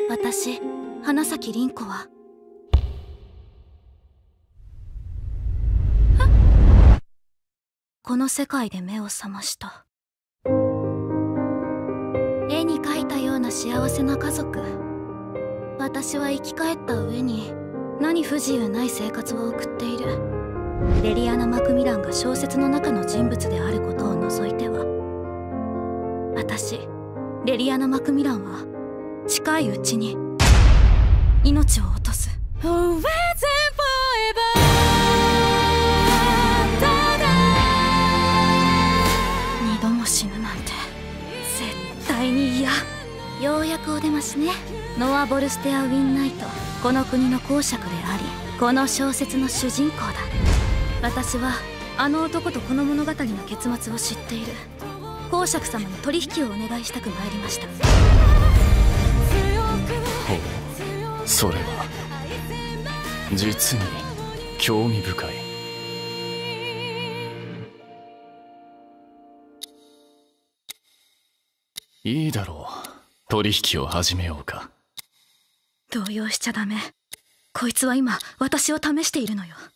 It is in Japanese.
私、花咲凛子はこの世界で目を覚ました。絵に描いたような幸せな家族。私は生き返った上に何不自由ない生活を送っている。レリアナ・マクミランが小説の中の人物であることを除いては、私レリアナ・マクミランは近いうちに命を落とす。二度も死ぬなんて絶対に嫌。ようやくお出ましね。ノア・ボルステア・ウィンナイト。この国の公爵であり、この小説の主人公だ。私はあの男とこの物語の結末を知っている。公爵様に取引をお願いしたく参りました。 ほう、それは実に興味深い。いいだろう、取引を始めようか。 動揺しちゃダメ。こいつは今私を試しているのよ。